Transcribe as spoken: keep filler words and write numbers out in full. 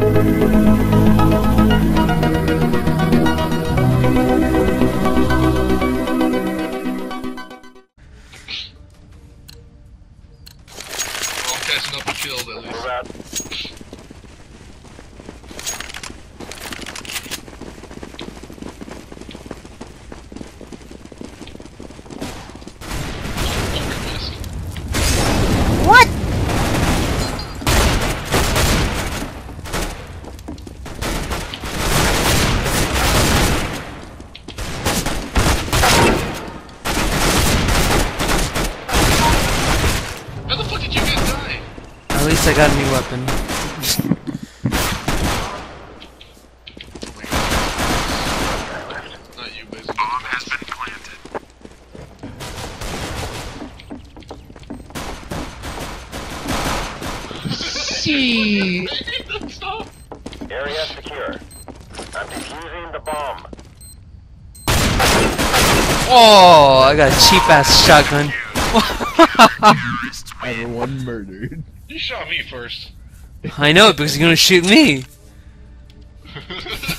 Catching up and killed at least. What? How the fuck did you guys die? At least I got a new weapon. Not you, basically. Bomb has been planted. See. Stop. Area secure. I'm defusing the bomb. Oh, I got a cheap ass shotgun. Everyone murdered. You shot me first. I know, because you're gonna shoot me.